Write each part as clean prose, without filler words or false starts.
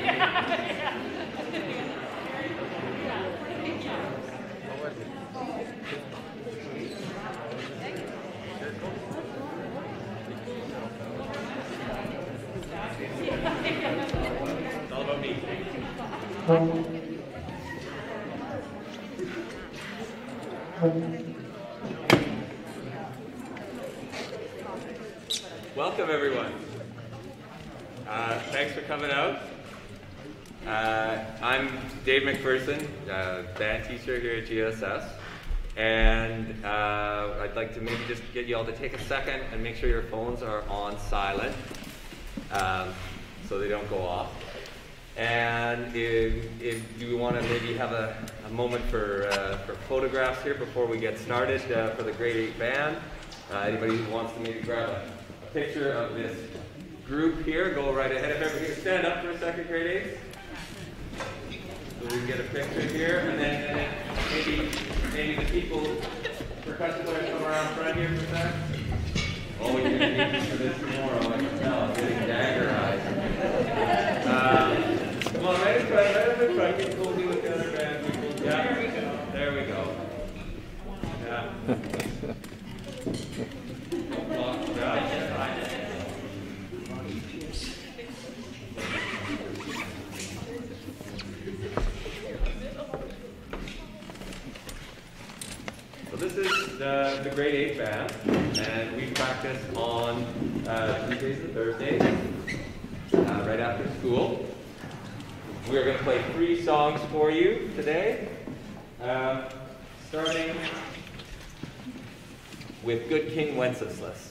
It's all about me. Welcome, everyone. Thanks for coming out. I'm Dave McPherson, band teacher here at GSS, and I'd like to maybe just get you all to take a second and make sure your phones are on silent so they don't go off. And if you want to maybe have a moment for photographs here before we get started for the grade 8 band, anybody who wants to maybe grab a picture of this group here, go right ahead. If everybody can stand up for a second, grade 8. So we can get a picture here, and then maybe the people, percussion players, come around front here for a sec. Oh, you're going to need me for this tomorrow, I can tell. I'm getting dagger eyes. Come on, right in front, get cozy with the other band people. Yeah, there we go. Yeah. So this is the grade 8 band, and we practice on Tuesdays and Thursdays, right after school. We are going to play 3 songs for you today, starting with Good King Wenceslas.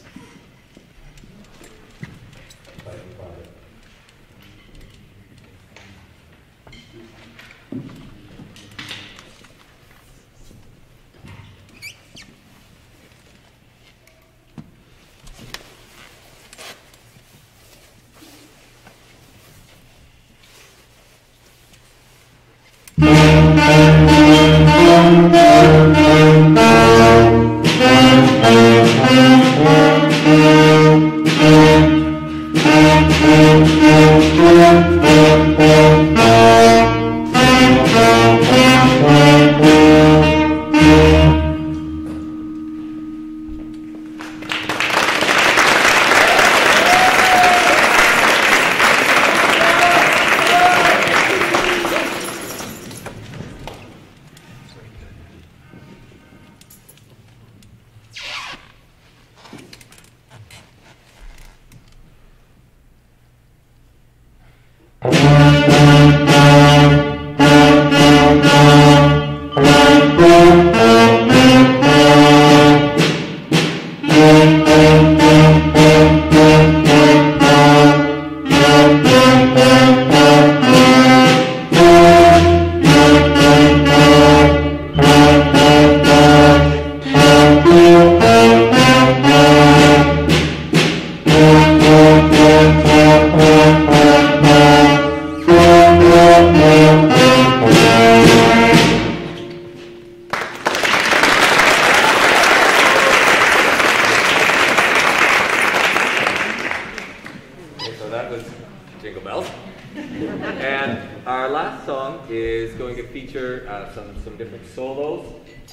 Some different solos.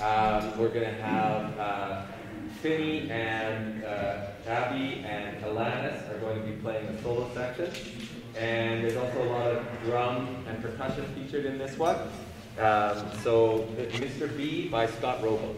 We're going to have Finney and Abby and Alanis are going to be playing the solo section. And there's also a lot of drum and percussion featured in this one. So Mr. B by Scott Robo.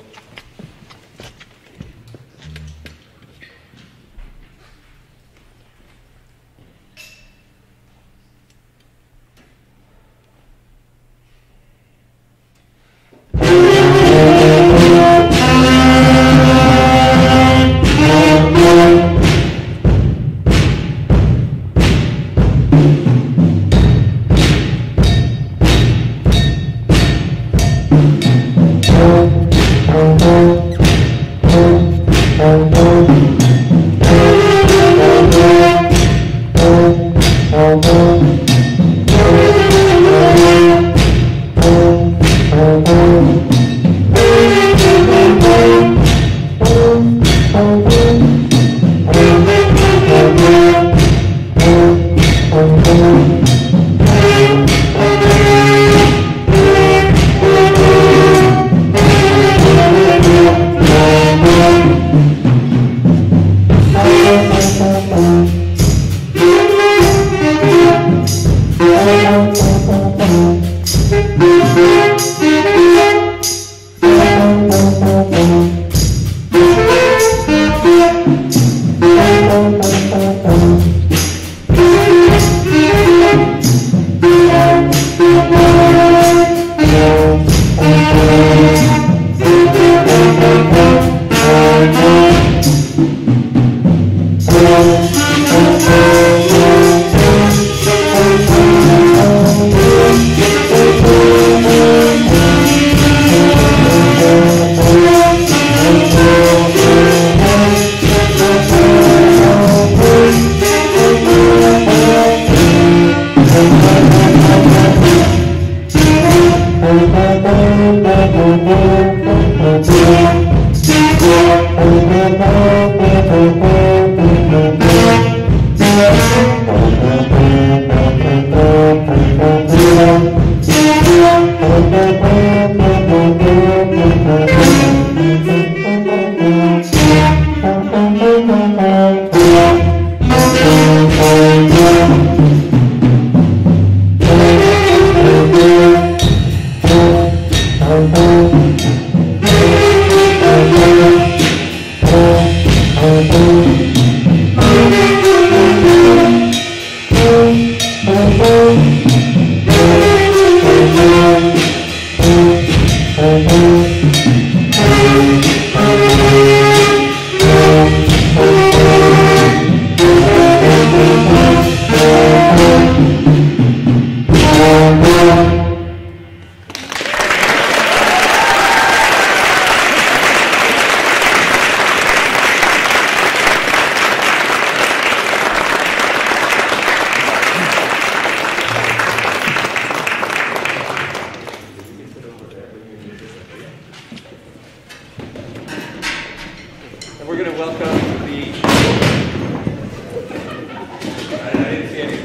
kidding.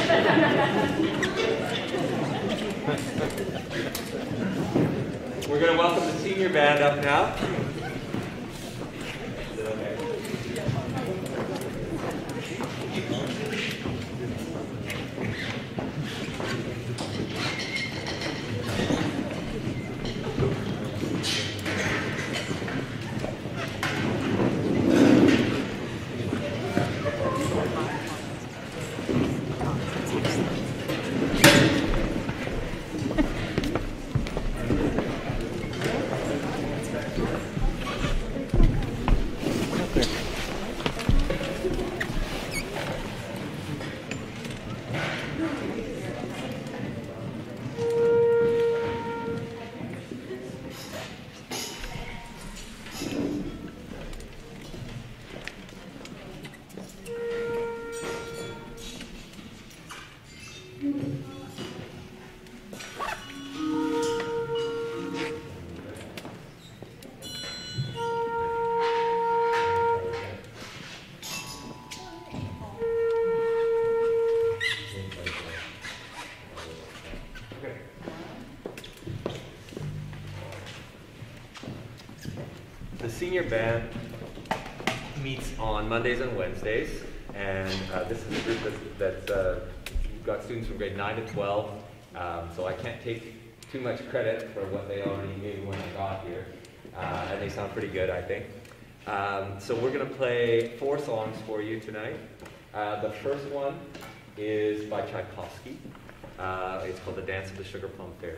We're going to welcome the senior band up now. The senior band meets on Mondays and Wednesdays, and this is a group that's we've got students from grade 9 to 12, so I can't take too much credit for what they already gave when I got here, and they sound pretty good, I think. So we're going to play 4 songs for you tonight. The first one is by Tchaikovsky. It's called The Dance of the Sugar Plum Fairy.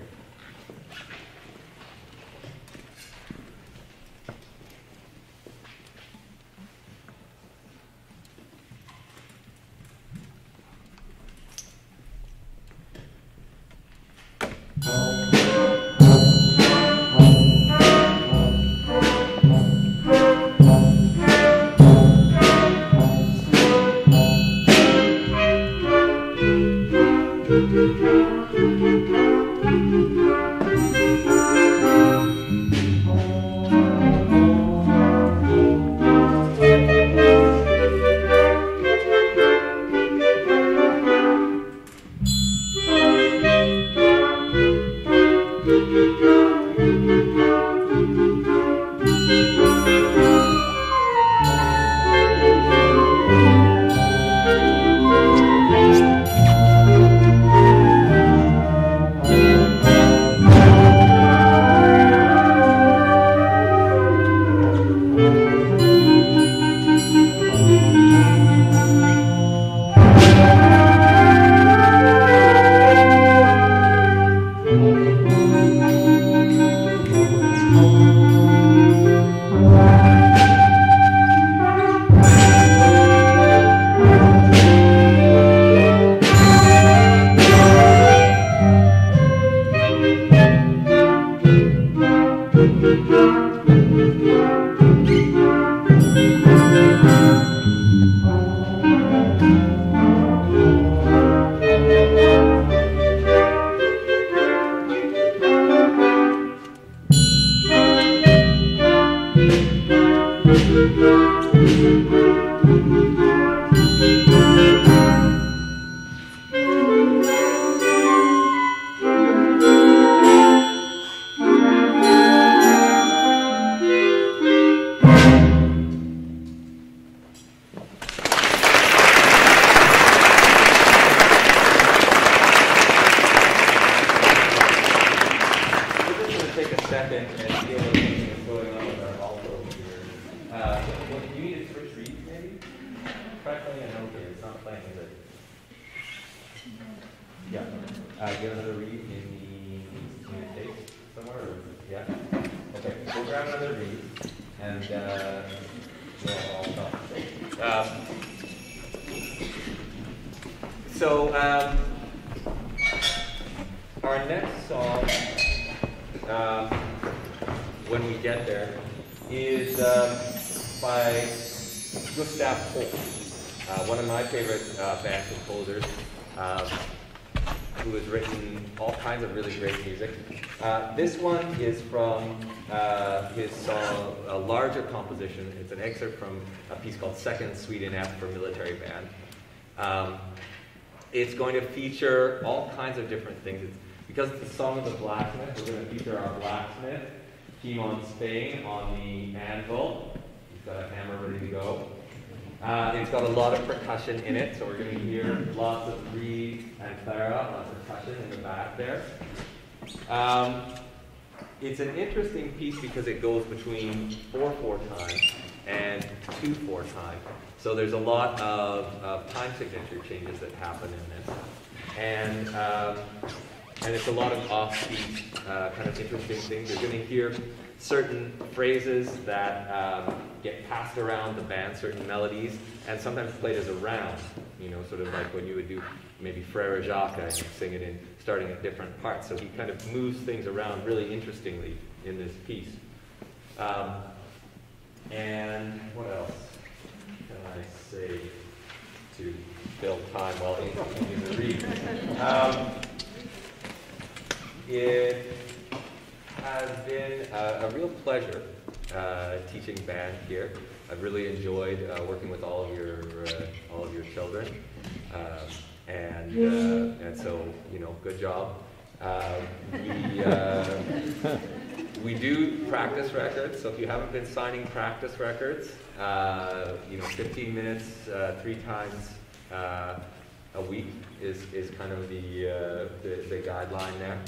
Get another read in the United States somewhere? Or, yeah? Okay, we'll grab another read, and we'll all talk. Our next song, when we get there, is by Gustav Holst, one of my favorite band composers. Who has written all kinds of really great music. This one is from his song, a larger composition. It's an excerpt from a piece called Second Suite in F for Military Band. It's going to feature all kinds of different things. Because it's the Song of the Blacksmith, we're going to feature our blacksmith, Timon Spain, on the anvil. He's got a hammer ready to go. It's got a lot of percussion in it, so we're going to hear lots of reed and claret on percussion in the back there. It's an interesting piece because it goes between 4/4 time and 2/4 time. So there's a lot of time signature changes that happen in this. And it's a lot of offbeat, kind of interesting things. You're going to hear certain phrases that get passed around the band, certain melodies, and sometimes played as a round, you know, sort of like when you would do maybe Frere Jacques and sing it in, starting at different parts. So he kind of moves things around really interestingly in this piece. And what else can I say to fill time while you continue to read? It has been a real pleasure teaching band here. I've really enjoyed working with all of your children, and so, you know, good job. We do practice records, so if you haven't been signing practice records, you know, 15 minutes 3 times a week is kind of the guideline there.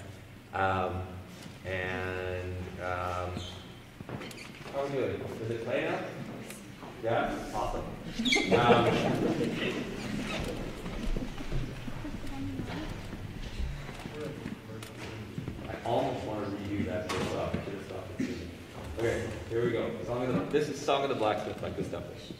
How are we doing? Is it playing now? Yeah? Awesome. I almost want to redo that first off. I should have stopped it sooner. Okay, here we go. This is Song of the Blacksmith by Gustav Fish.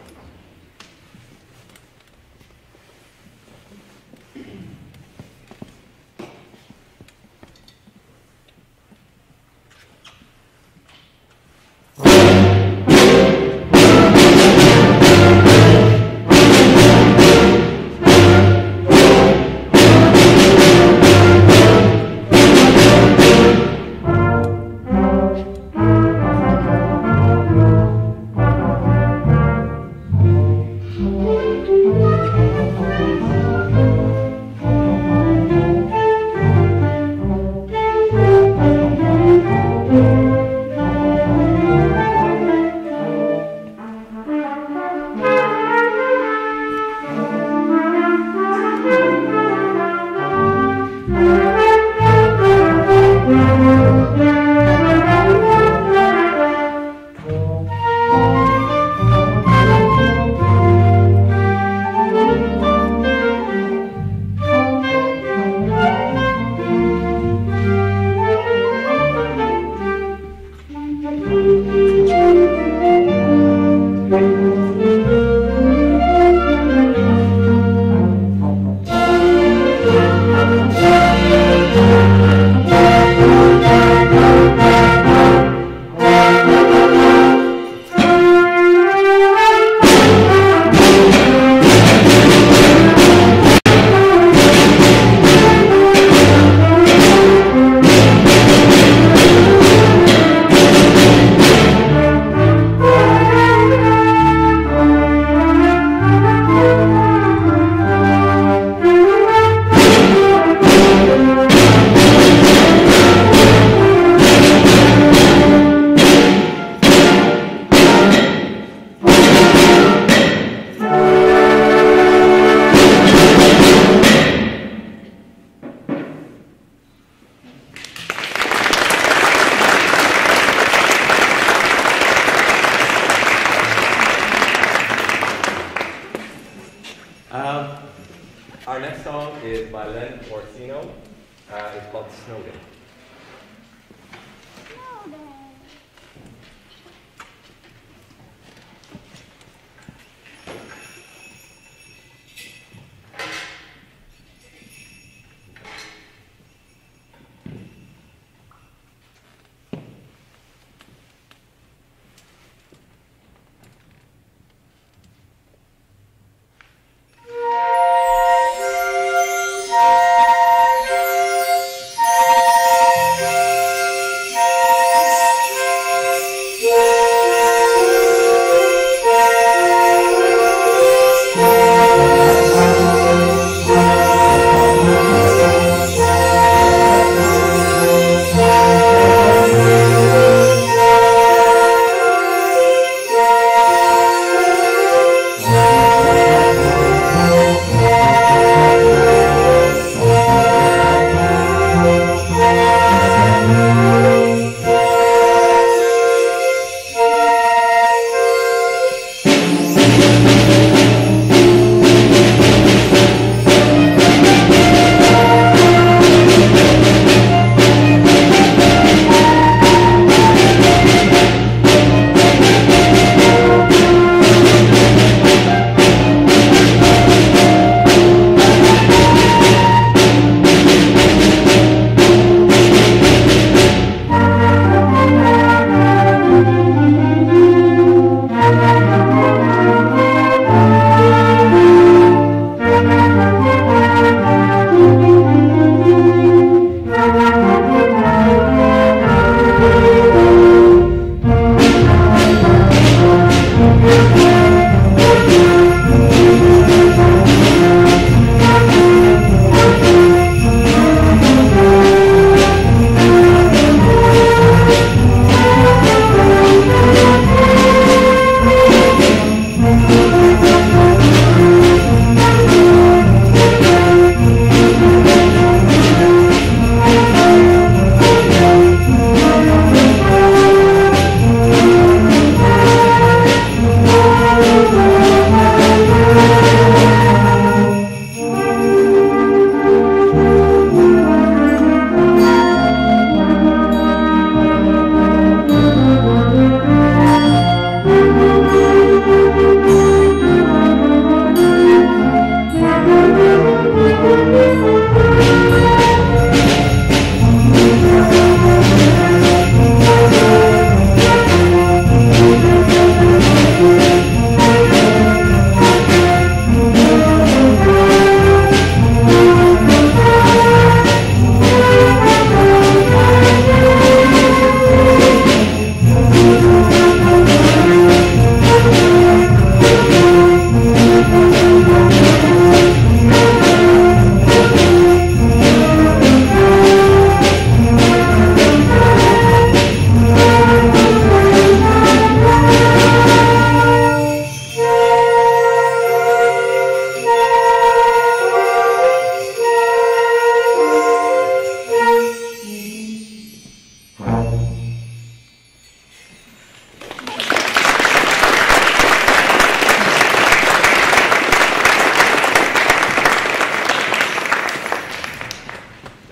Our next song is by Len Orsino. It's called Snowden.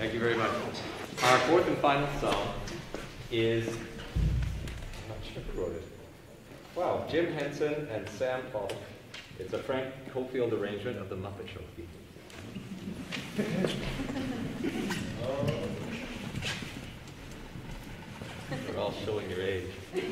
Thank you very much. Our fourth and final song is, I'm not sure who wrote it. Wow, Jim Henson and Sam Paul. It's a Frank Cofield arrangement of the Muppet Show theme. You're all showing your age.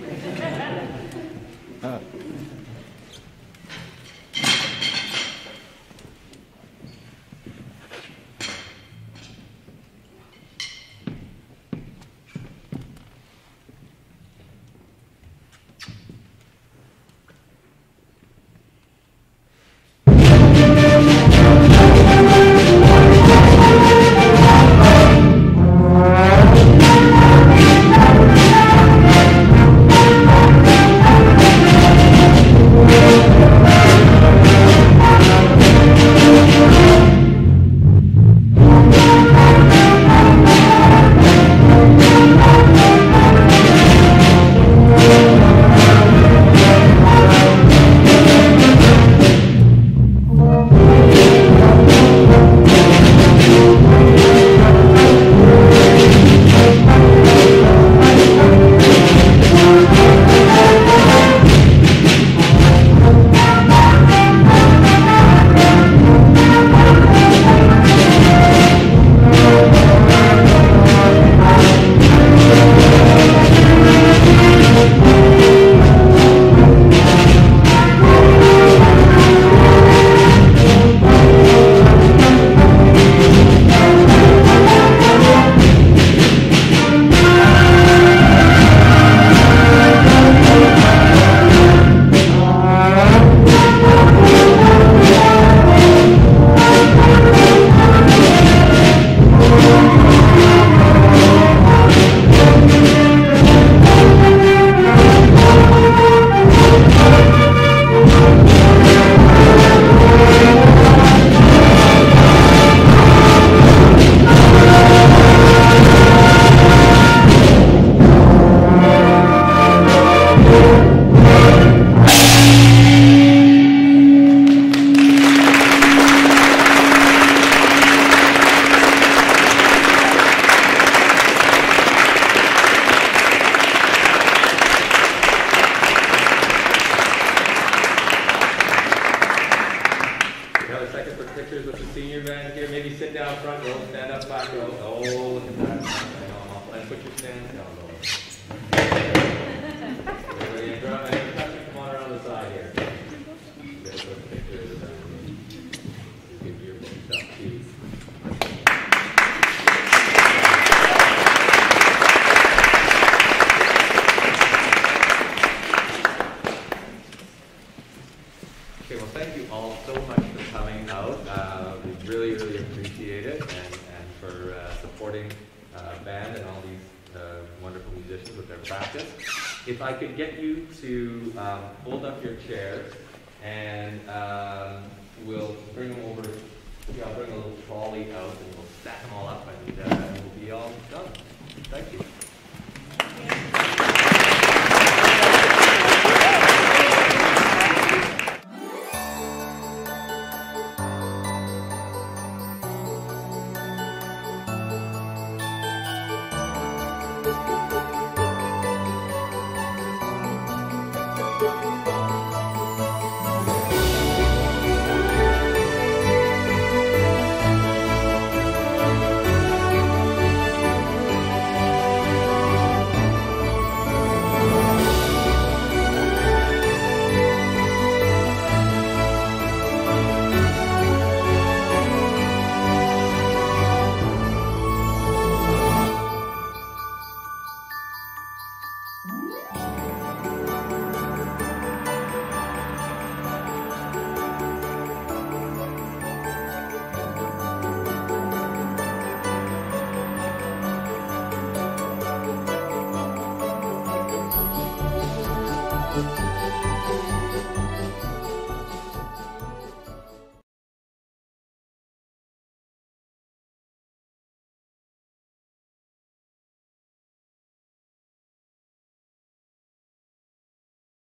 If I could get you to hold up your chairs, and we'll bring